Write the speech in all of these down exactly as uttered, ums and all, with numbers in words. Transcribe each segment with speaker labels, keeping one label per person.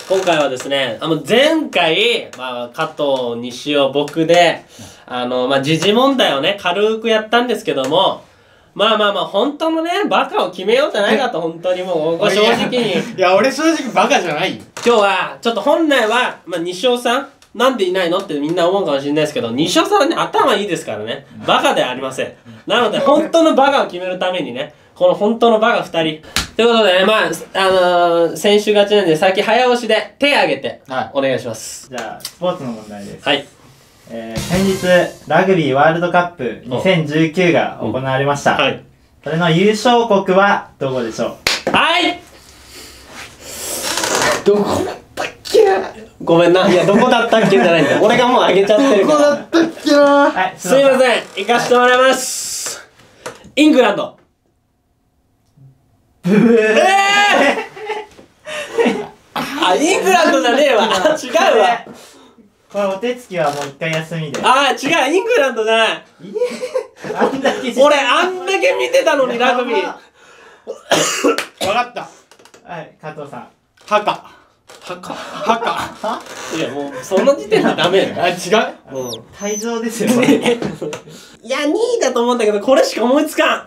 Speaker 1: 今回はですね、あの前回、まあ、加藤、西尾、僕で、あの、まあ、時事問題をね、軽くやったんですけども、まあまあまあ、本当のね、バカを決めようじゃないかと、本当にもう、正直に。
Speaker 2: いや、俺正直バカじゃないよ。
Speaker 1: 今日は、ちょっと本来は、まあ、西尾さん、なんでいないのってみんな思うかもしれないですけど、西尾さんはね、頭いいですからね、バカではありません。なので、本当のバカを決めるためにね、この本当のバカふたり。ということでね、まあ、あのー、先週勝ちなんで、先早押しで手挙げて、お願いします。
Speaker 3: じゃあ、スポーツの問題です。
Speaker 1: はい。
Speaker 3: えー、先日、ラグビーワールドカップにせんじゅうきゅうが行われました。はい。それの優勝国はどこでしょう？
Speaker 1: はい。どこだったっけ？ごめんな。いや、どこだったっけじゃないんだ。俺がもう上げちゃってるから。
Speaker 2: どこだったっけな。
Speaker 3: はい、
Speaker 1: すいません。行かしてもらいます。イングランド。ブー。えー、あ、イングランドじゃねえわ。違うわ。
Speaker 3: これお手つきはもう一回休みで。
Speaker 1: あー、違う。イングランドじゃない。
Speaker 3: あんだけ
Speaker 1: 俺、あんだけ見てたのに、ラグビー。
Speaker 2: わかった。
Speaker 3: はい、加藤さん。
Speaker 2: ハカ。
Speaker 1: ハカ。
Speaker 2: ハカ。
Speaker 1: いや、もう、その時点でダメよ。
Speaker 2: あ、違う。
Speaker 1: うん。
Speaker 3: 退場ですよね。
Speaker 1: いや、にいだと思うんだけど、これしか思いつかん。
Speaker 3: はい。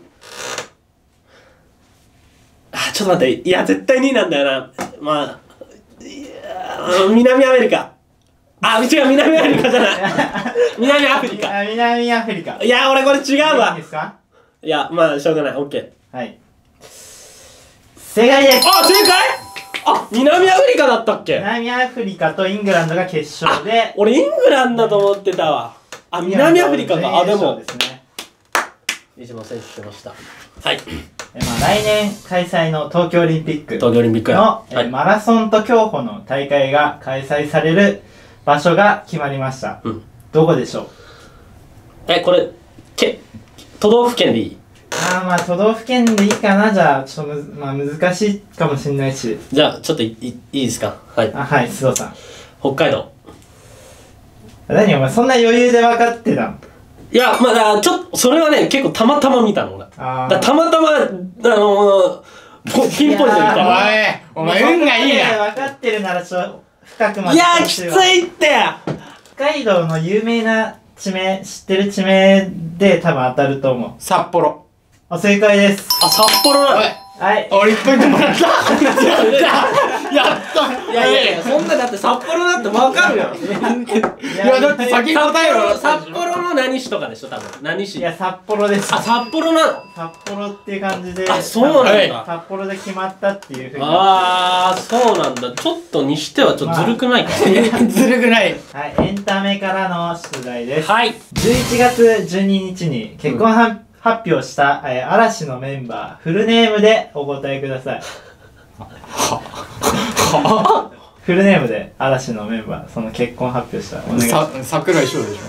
Speaker 1: あ、ちょっと待って。いや、絶対にいなんだよな。まあ、いや、南アメリカ。あ、違う、南アメリカじゃない。南アフリカ。
Speaker 3: 南アフリカ。
Speaker 1: いや、俺これ違うわ。
Speaker 3: いいですか？
Speaker 1: いや、まあ、しょうがない。オッケー。
Speaker 3: はい。正解です。
Speaker 1: あ、正解？あ、南アフリカだったっけ？
Speaker 3: 南アフリカとイングランドが決勝で。
Speaker 1: 俺、イングランドだと思ってたわ。あ、南アフリカか。あ、でも。一番選手しました。はい。
Speaker 3: えまあ、来年開催の東京オリンピック
Speaker 1: 東京オリンピック
Speaker 3: の、
Speaker 1: はい、
Speaker 3: えマラソンと競歩の大会が開催される場所が決まりました。うん、どこでしょう？
Speaker 1: え、これ、け、都道府県でいい？
Speaker 3: ああ、まあ都道府県でいいかな。じゃあ、ちょっとむ、まあ難しいかもしれないし。
Speaker 1: じゃあ、ちょっといい、いいですか？はい。
Speaker 3: あ、はい、須藤さん。北
Speaker 1: 海道。
Speaker 3: 何お前、そんな余裕で分かってたの？
Speaker 1: いや、まあ、だからちょっと、それはね、結構たまたま見たの、俺。あだたまたま、あのー、ピンポイントで見たの。
Speaker 2: お前、お前運がいいな。
Speaker 3: 分かってるなら、ちょっと、深くまで。
Speaker 1: いやー、きついって。
Speaker 3: 北海道の有名な地名、知ってる地名で多分当たると思う。
Speaker 2: 札幌。
Speaker 3: あ、正解です。
Speaker 1: あ、札幌なの？
Speaker 3: はい。
Speaker 2: 俺いっポイントもらった。やったやった
Speaker 1: いやいやいや、そんなだって札幌だってわかるよ。
Speaker 2: いや、だって先に答えろ。
Speaker 1: 札幌の何市とかでしょ、多分。何市？
Speaker 3: いや、札幌です。
Speaker 1: あ、札幌なの？
Speaker 3: 札幌っていう感じで。
Speaker 1: あ、そうなんだ。
Speaker 3: 札幌で決まったっていうふうに。
Speaker 1: あー、そうなんだ。ちょっとにしてはちょっとずるくないか。
Speaker 2: ずるくない。
Speaker 3: はい、エンタメからの出題です。
Speaker 1: はい。
Speaker 3: じゅういちがつじゅうににちに結婚は、発表した、えー、嵐のメンバーフルネームでお答えください。フルネームで嵐のメンバーその結婚発表したお願いします。
Speaker 2: 桜井翔でし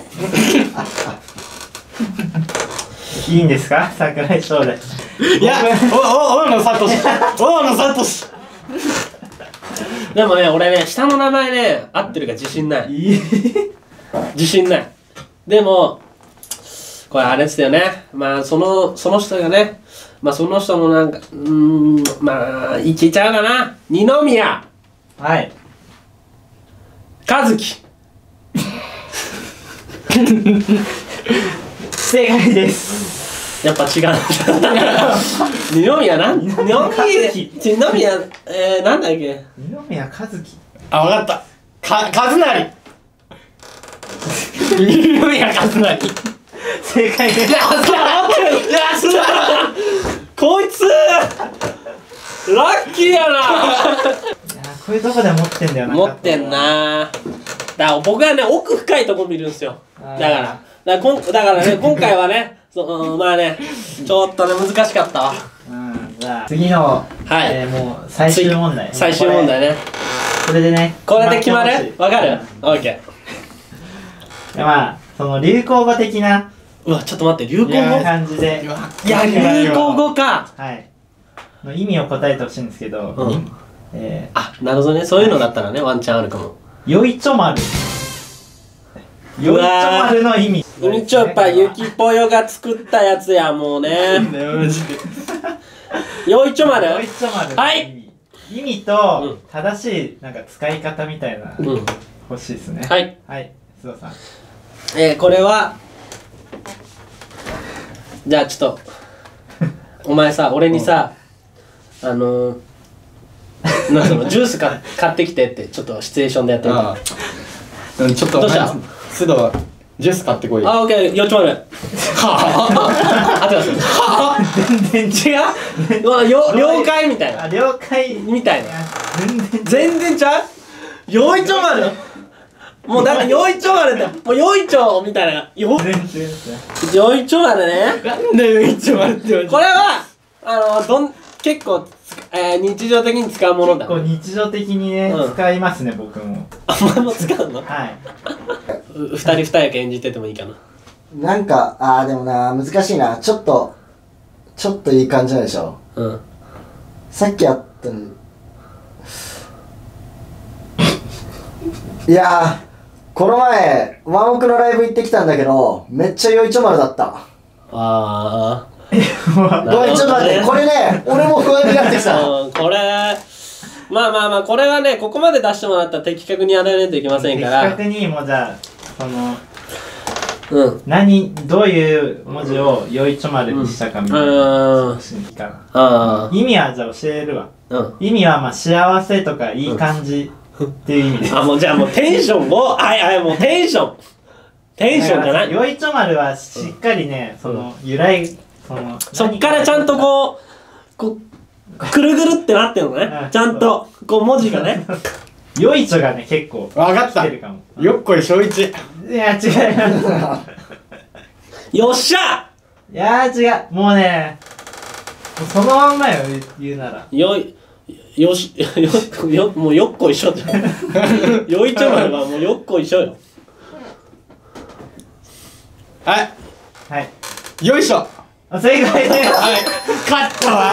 Speaker 3: ょ。いいんですか？桜井翔で。
Speaker 2: いや、おお大野聡大野聡
Speaker 1: でもね、俺ね、下の名前ね、合ってるか自信ない。自信ない。でもこれあれですよね。まあそのその人がね、まあその人のなんかうーんまあいけちゃうかな。二宮。
Speaker 3: はい。
Speaker 1: 和樹。
Speaker 3: 正解です。
Speaker 1: やっぱ違う。二宮なん？二宮二宮えー、なんだっけ？
Speaker 3: 二宮和樹。
Speaker 2: あ、わかった。か和成。二宮和成。
Speaker 3: 正解です。
Speaker 1: いや、そうだ。こいつラッキーやな。いや、
Speaker 3: こういうとこで持ってんだよな。
Speaker 1: 持ってんな。だから僕はね、奥深いとこ見るんですよ。だからだからこんだからね、今回はね、そうん、まあね、ちょっとね難しかったわ。
Speaker 3: うん、じゃあ次の、はい、えー、もう最終問題。
Speaker 1: 最終問題ね。
Speaker 3: これでね。
Speaker 1: これで決まる？わかる？オッケ
Speaker 3: ー。まあその流行語的な。
Speaker 1: うわ、ちょっと待って、流行語？
Speaker 3: 感じで。
Speaker 1: いや、流行語か。
Speaker 3: はい。の意味を答えてほしいんですけど。うん。
Speaker 1: えー、あ、なるほどね。そういうのだったらね、ワンチャンあるかも。
Speaker 3: よいちょ丸。よいちょ丸の意味。
Speaker 1: 意味ちょっぱゆきぽよが作ったやつや、もうね。よいちょ丸。
Speaker 3: よいちょ丸。
Speaker 1: はい。
Speaker 3: 意味と正しいなんか使い方みたいな、
Speaker 1: うん、
Speaker 3: 欲しいですね。
Speaker 1: はい
Speaker 3: はい須藤さん。
Speaker 1: えー、これはじゃあちょっとお前さ俺にさ、うん、あのー、なんかそのジュースか買ってきてってちょっとシチュエーションでやってみた。
Speaker 2: うん、ちょっと
Speaker 1: どうした
Speaker 2: 須藤ジュース買ってこいよ。
Speaker 1: あ、オッケー、よっちまる。はぁあってます。はぁ全然違ううわよ了解みたいな。
Speaker 3: あ、了解
Speaker 1: みたいな。
Speaker 3: 全然
Speaker 1: 全然ちゃうよいちょ丸もうだからよいちょ丸って、もうよいちょみたいな。よ
Speaker 3: 全然違う。
Speaker 1: よいちょ丸ね。
Speaker 2: なんでよいちょ丸って言われて
Speaker 1: これは、あの、どん、結構、えー、日常的に使うものだ。
Speaker 3: 結構日常的にね、
Speaker 1: うん、
Speaker 3: 使いますね、僕も。
Speaker 1: あ、お前も使うの？
Speaker 3: はい。
Speaker 1: 二人二役演じててもいいかな。
Speaker 4: なんか、あーでもな、難しいな。ちょっと、ちょっといい感じなんでしょ。
Speaker 1: うん。
Speaker 4: さっきあったの。いやー、この前、ワンオクのライブ行ってきたんだけど、めっちゃよいちょ丸だった。
Speaker 1: あー。
Speaker 4: ごめん、ちょっと待って、これね、俺も不安になってさ。
Speaker 1: うん、これ、まあまあまあ、これはね、ここまで出してもらったら的確にやらないといけませんから。
Speaker 3: 的確にもうじゃあ、その、
Speaker 1: うん。
Speaker 3: 何、どういう文字をよいちょ丸にしたかみたいな。
Speaker 1: うん。
Speaker 3: 少しいいかな。
Speaker 1: あ
Speaker 3: 意味はじゃあ教えるわ。
Speaker 1: うん。
Speaker 3: 意味はまあ幸せとかいい感じっていう意味です。
Speaker 1: あ、もうじゃあもうテンションを、はいはい、もうテンション。テンションじゃない
Speaker 3: よいちょ丸はしっかりね、その、由来、その、
Speaker 1: そっからちゃんとこう、こう、くるぐるってなってるのね。ちゃんと、こう文字がね。
Speaker 3: よいちょがね、結構。
Speaker 2: わかった。
Speaker 3: 来てるかも。
Speaker 2: よっこいしょういち。
Speaker 3: いや、違います。
Speaker 1: よっしゃ
Speaker 3: いやー違う。もうね、もうそのまんまよ、言うなら。
Speaker 1: よい、よし、よ、よ、もうよっこいしょじゃん。よいちょ丸はもうよっこいしょよ。
Speaker 2: はい
Speaker 3: はい。
Speaker 2: よいしょ。
Speaker 3: あ、正解です。
Speaker 2: はい勝ったわ。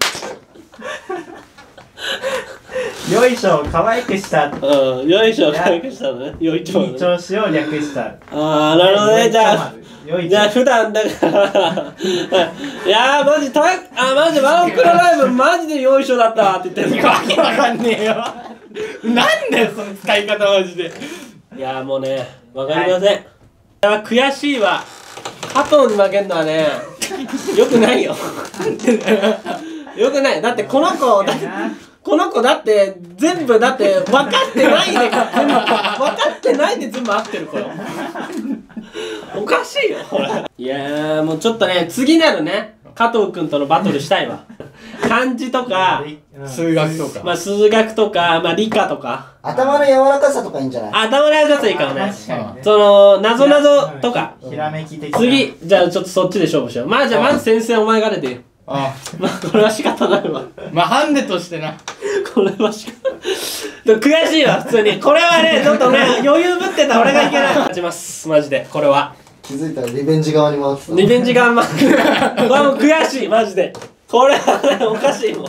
Speaker 3: よいしょを可愛くした。
Speaker 1: うん、よいしょ、可愛くしたのね。よいちょ丸、ね。
Speaker 3: いい調子を略した。
Speaker 1: あー、なるほどね。じゃあ、
Speaker 3: よい
Speaker 1: じゃあ普段だからいやーマジたあマジワンオクのライブマジでよいしょだったわって言ってる
Speaker 2: わけわかんねえよ。なんだよその使い方マジで。
Speaker 1: いやーもうねわかりません、はい、悔しいわ。加藤に負けんのはねよくないよよくない。だってこの子だこの子だって全部だって分かってないで全部分かってないで全部合ってる子よおかしいよほら。いやーもうちょっとね次なるね加藤くんとのバトルしたいわ漢字とか
Speaker 2: 数学とか
Speaker 1: まあ数学とかまあ理科とか
Speaker 4: 頭の柔らかさとかいいんじゃない？
Speaker 1: 頭のやついいからね。
Speaker 3: 確かにね。
Speaker 1: その謎謎とか
Speaker 3: ひらめき的な。
Speaker 1: 次じゃあちょっとそっちで勝負しよう。まあじゃあまず先生お前が出てよ。
Speaker 2: あ
Speaker 1: まあこれは仕方ないわ。
Speaker 2: まあハンデとしてな
Speaker 1: これは仕方ない。悔しいわ普通に。これはねちょっとね余裕ぶってた俺がいけない。勝ちますマジでこれは。
Speaker 4: 気づいたらリベンジ側に回ってた。
Speaker 1: リベンジがまこれはもう悔しいマジで。これはねおかしいもん。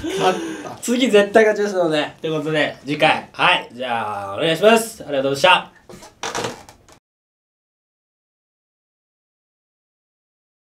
Speaker 1: 次絶対勝ちますのでということで次回はいじゃあお願いします。ありがとうございました。